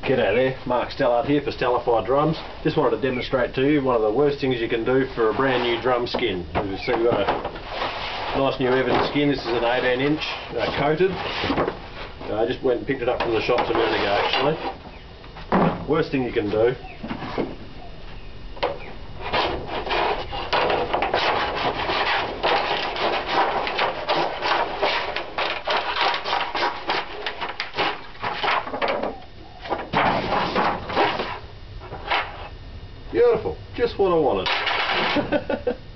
G'day there, Mark Stellard here for Stellify Drums. Just wanted to demonstrate to you one of the worst things you can do for a brand new drum skin. As you see, we've got a nice new Evans skin. This is an 18-inch coated. I just went and picked it up from the shops a minute ago actually. Worst thing you can do. Beautiful, just what I wanted.